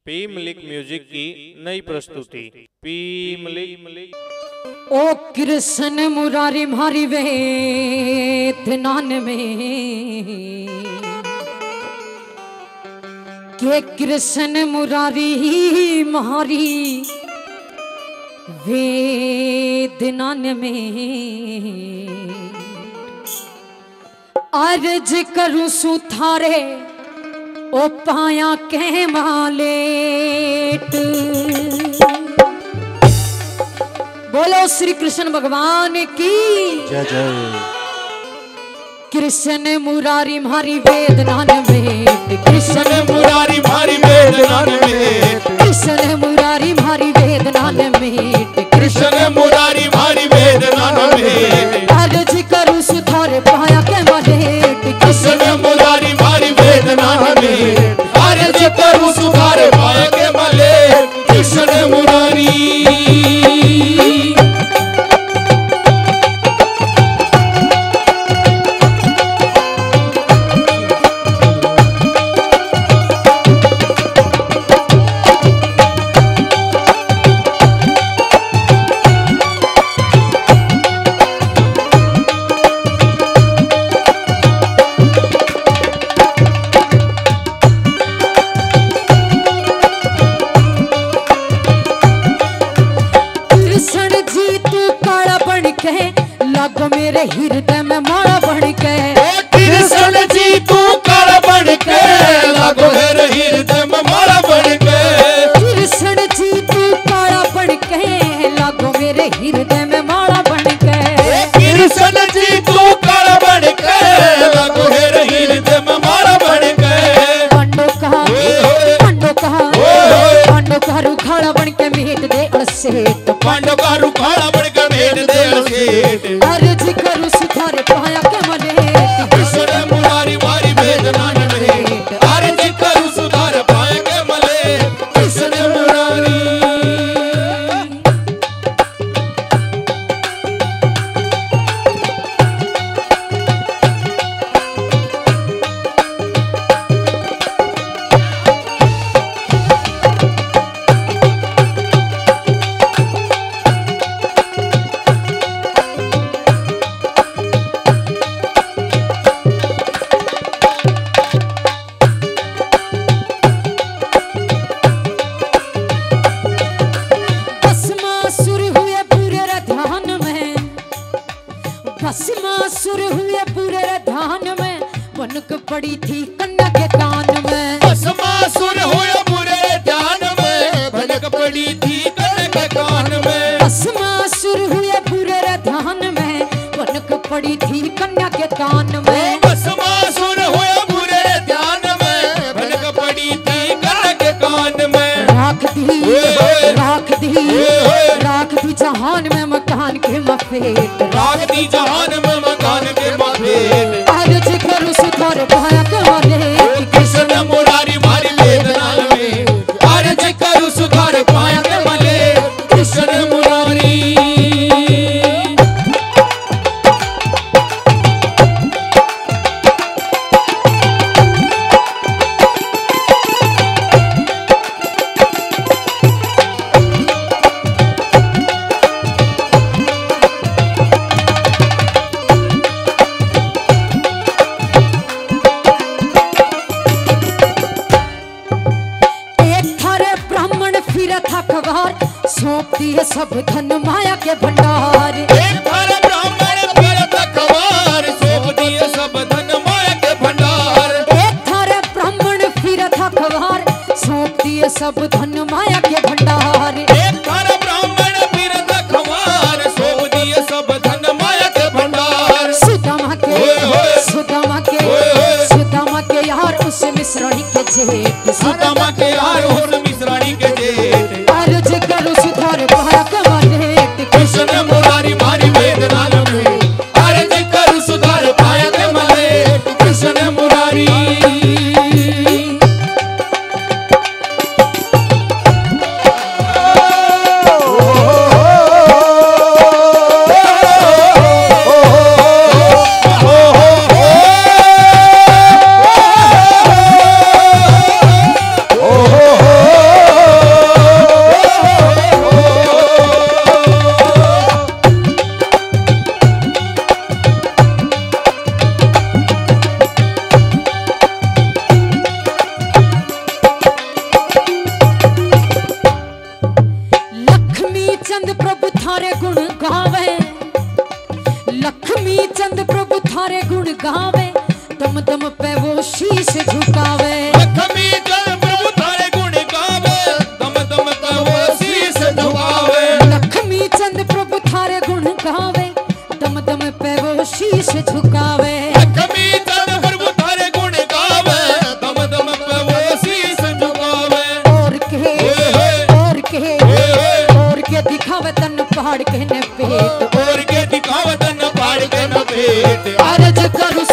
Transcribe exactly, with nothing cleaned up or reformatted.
P Malik music की नई प्रस्तुति पी मलिक। ओ कृष्ण मुरारी मारी वेदनान में के कृष्ण मुरारी मारी वेदनान में अर्ज करूं सुथारे ओ पाया के मालेट। बोलो श्री कृष्ण भगवान की जय जय। कृष्ण मुरारी मारी वेदनान में कृष्ण मुरारी मारी वेदनान में कृष्ण मुरारी मारी वेदनान में कृष्ण मुरारी मारी वेदनान में अर्ज करूं सुथारे पाया के मालेट। कृष्ण मुरारी मारी वेदनान में अर्ज करूं सुधार पाया के मले कृष्ण मुरारी। लागो मेरे हृदय में माला बन के कृष्ण जी तू काला बन के लागो मेरे हृदय में माला बन के कृष्ण जी तू काला बन के लागो मेरे हृदय में माला बन के कृष्ण जी तू काला बन के लागो मेरे हृदय में माला बन के पांडो कहा पांडो कहा पांडो का रुखाड़ा बन के मेट दे असेट पांडो का रुखाड़ा बन के मेट दे असेट अर्ज करूं सुधार पाया के मलेट। कृष्ण मुरारी मारी वेदनान में अर्ज करूं सुधार पाया के मले कृष्ण मुरारी। भस्मासुर हुए पूरे धान में बनक पड़ी थी कन्या के कान में भस्मासुर हुए पूरे ध्यान में बनक पड़ी थी कन्या के कान में भस्मासुर हुए पूरे धान में बनक पड़ी थी कन्या के कान में भस्मासुर हुए पूरे ध्यान में बनक पड़ी थी कन्या के कान में राख दी राख दी राख दी जहान में मकान के मफेट राख दी जहान में मकान के मफेट अर्ज करूं सुधार पाया के मलेट। कृष्ण मुरारी मारी वेदनान में अर्ज करूं सुधार पाया के मले कृष्ण मुरारी। सौंप दिए सब धन माया के भंडार एक थारे ब्राह्मण तीर्थ खवार सौंप दिए सब धन माया के भंडार एक थारे ब्राह्मण तीर्थ खवार सौंप दिए सब धन माया के भंडार एक थारे ब्राह्मण तीर्थ खवार सौंप दिए सब धन माया के भंडार सुदामा के सुदामा के सुदामा के यार उस मिश्रणी के जेठ सुदामा के यार उस मिश्रणी के जेठ अर्ज करूं सुधार पाया के मलेट। कृष्ण मुरारी मारी वेदनान में अर्ज करूं सुधार पाया के मले कृष्ण मुरारी। Oh थारे गुण गावे, लक्ष्मी चंद प्रभु थारे गुण गावे, दम दम पे वो शीश झुकावे। लक्ष्मी चंद प्रभु थारे गुण गावे, दम दम पे वो शीश झुकावे। लक्ष्मी चंद प्रभु थारे गुण गावे, दम दम पे वो शीश झुकावे। लक्ष्मी चंद प्रभु थारे गुण गावे, दम दम पे वो शीश झुकावे। और के और के और के दिखावे तन पहाड़ के न पेट, और के दिखावे तन पहाड़ के न पेट। अर्ज करूं